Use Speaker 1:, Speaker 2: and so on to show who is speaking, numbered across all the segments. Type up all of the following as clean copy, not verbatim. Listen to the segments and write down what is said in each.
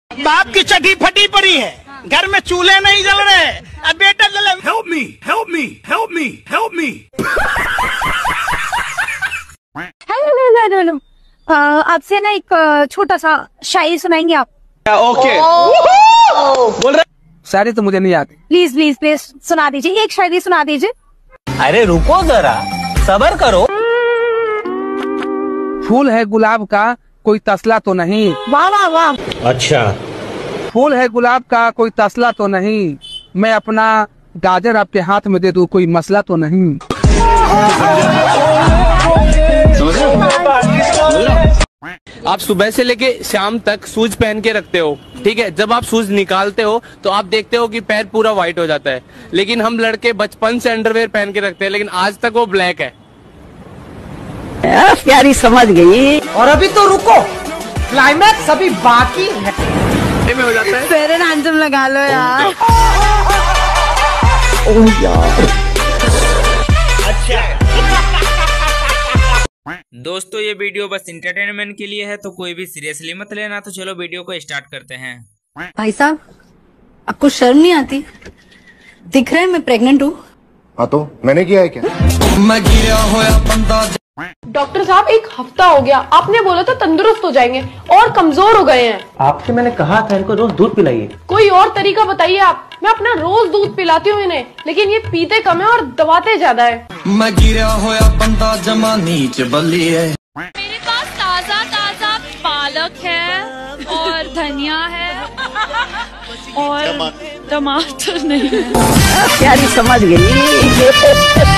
Speaker 1: बाप की चटी फटी पड़ी है, घर में चूल्हे नहीं जल रहे, अब बेटा जले। Help me, help me, help me, help me.
Speaker 2: Hello, आपसे ना एक छोटा सा शायरी सुनाएंगे आप?
Speaker 1: ओके। बोल रहे
Speaker 3: शायरी तो मुझे नहीं आती।
Speaker 2: प्लीज प्लीज प्लीज सुना दीजिए, एक शायरी सुना दीजिए।
Speaker 1: अरे रुको जरा, सब्र करो।
Speaker 3: फूल है गुलाब का कोई तसला तो नहीं।
Speaker 2: वाह वाह वाह।
Speaker 1: अच्छा।
Speaker 3: फूल है गुलाब का कोई तसला तो नहीं, मैं अपना गाजर आपके हाथ में दे दूं कोई मसला तो नहीं।
Speaker 4: आप सुबह से लेके शाम तक शूज पहन के रखते हो, ठीक है। जब आप शूज निकालते हो तो आप देखते हो कि पैर पूरा व्हाइट हो जाता है, लेकिन हम लड़के बचपन से अंडरवेयर पहन के रखते हैं, लेकिन आज तक वो ब्लैक है।
Speaker 5: प्यारी समझ गई।
Speaker 6: और अभी तो रुको, क्लाइमैक्स अभी बाकी है।
Speaker 4: में हो जाता है।
Speaker 2: फेयर एंड हैंडसम लगा लो यार।
Speaker 5: ओह यार।
Speaker 1: अच्छा।
Speaker 7: दोस्तों ये वीडियो बस इंटरटेनमेंट के लिए है, तो कोई भी सीरियसली मत लेना। तो चलो वीडियो को स्टार्ट करते हैं।
Speaker 8: भाई साहब, आपको शर्म नहीं आती? दिख रहा है मैं प्रेग्नेंट हूँ।
Speaker 9: हाँ तो मैंने किया है क्या? मैं गिरा होया बंदा।
Speaker 10: डॉक्टर साहब, एक हफ्ता हो गया, आपने बोला था तंदुरुस्त हो जाएंगे और कमजोर हो गए हैं।
Speaker 6: आपसे मैंने कहा था इनको रोज दूध पिलाइए।
Speaker 10: कोई और तरीका बताइए आप। मैं अपना रोज दूध पिलाती हूँ इन्हें, लेकिन ये पीते कम है और दबाते ज्यादा है। मैं गिरा होया बंदा जमा नीच बल्ली है।
Speaker 11: मेरे पास ताजा ताजा पालक है और धनिया है और टमाटर नहीं है।
Speaker 5: प्यारी समझ गई।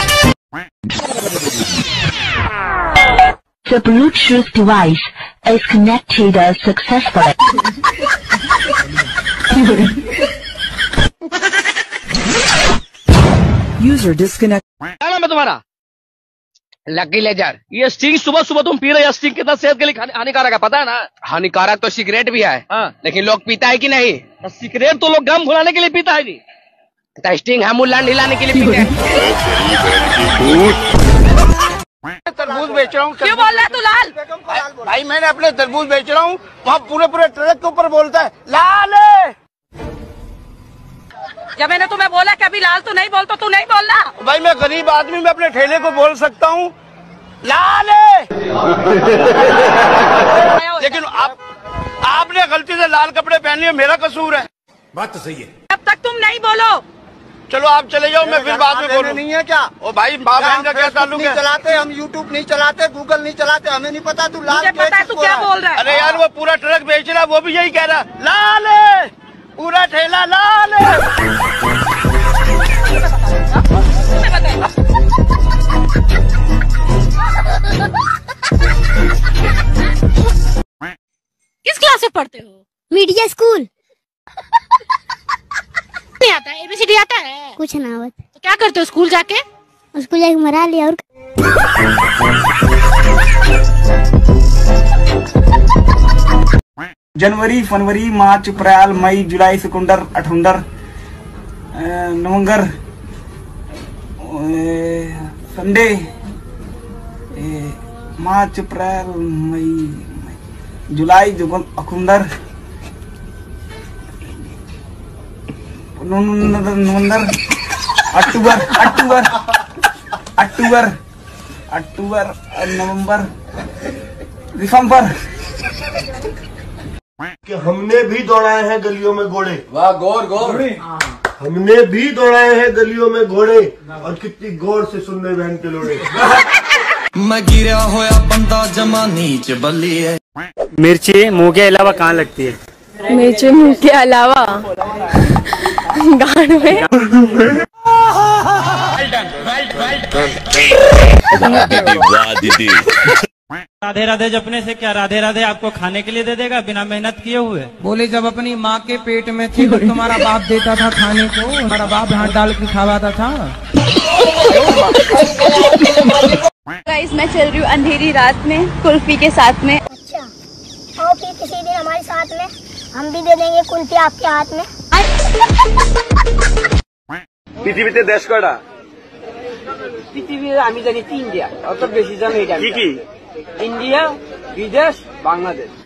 Speaker 5: The Bluetooth device is connected successfully.
Speaker 3: User disconnect.
Speaker 1: क्या नाम है तुम्हारा? Lucky laser. ये स्टिंग सुबह सुबह तुम पी रहे हो, स्टिंग कितना सेहत के लिए हानिकारक है पता है ना? हानिकारक तो सिगरेट भी है। हाँ। लेकिन लोग पीता है कि नहीं? सिगरेट तो लोग गम भुलाने के लिए पीता है, नहीं स्टिंग है मुल्लान हिलाने के लिए पीते हैं। तरबूज बेच रहा हूँ।
Speaker 10: क्यों बोल रहा है तू लाल?
Speaker 1: भाई मैंने अपने तरबूज बेच रहा हूँ, वहाँ पूरे पूरे ट्रक के ऊपर बोलता है लाल है।
Speaker 10: जब मैंने तुम्हें बोला कि अभी लाल तो नहीं बोल, तो तू नहीं बोलना।
Speaker 1: भाई मैं गरीब आदमी, मैं अपने ठेले को बोल सकता हूँ लाल है। लेकिन आपने गलती से लाल कपड़े पहन लिए, मेरा कसूर है। बात तो सही है।
Speaker 10: अब तक तुम नहीं बोलो।
Speaker 1: चलो आप चले जाओ, मैं फिर बाद में बोलूं। नहीं है क्या? ओ भाई माँ बहन का क्या ताल्लुक है?
Speaker 6: चलाते हम, यूट्यूब नहीं चलाते, गूगल नहीं चलाते, हमें नहीं पता तू लाल।
Speaker 10: मुझे पता है तू क्या बोल रहा है।
Speaker 1: अरे यार वो पूरा ट्रक बेच रहा है, वो भी यही कह रहा है लाल है, पूरा ठेला लाल है।
Speaker 11: किस क्लास में पढ़ते हो?
Speaker 2: Media school.
Speaker 11: नहीं आता है? ABCD आता है?
Speaker 2: कुछ ना आवत।
Speaker 11: तो क्या करते हो स्कूल जाके?
Speaker 2: उसको जाके मरा लिया। और
Speaker 6: जनवरी, फरवरी, मार्च, अप्रैल, मई, जुलाई, सितंबर, अठंबर, नवंबर, संडे, मार्च, अप्रैल, मई, जुलाई, अक्टूबर, नवंबर, अक्टूबर, नवंबर, दिसंबर।
Speaker 9: कि हमने भी दौड़ाए हैं गलियों में घोड़े।
Speaker 6: वाह, गौर गौर।
Speaker 9: हमने भी दौड़ाए हैं गलियों में घोड़े, और कितनी गौर से सुनने बहन के लोड़े। मैं गिरा होया बंदा जमा नीच बल्ली है।
Speaker 4: मिर्ची मुंह के अलावा कहाँ लगती है?
Speaker 10: मिर्ची मुंह के अलावा गान में।
Speaker 7: राधे राधे जपने से क्या राधे राधे आपको खाने के लिए दे देगा बिना मेहनत किए हुए?
Speaker 3: बोले जब अपनी माँ के पेट में थी तो तुम्हारा बाप देता था खाने को, हमारा बाप हाथ डाल के खावाता था।
Speaker 8: गाइस, मैं चल रही हूँ अंधेरी रात में कुल्फी के साथ में।
Speaker 2: अच्छा, और फिर किसी दिन हमारे साथ में हम भी दे देंगे कुल्फी आपके हाथ में।
Speaker 1: पृथ्वीতে দেশ কয়টা?
Speaker 6: পৃথিবীর আমি জানি 3টা, অত বেশি জানি এটা।
Speaker 1: কি কি?
Speaker 6: ইন্ডিয়া, বিদেশ, বাংলাদেশ।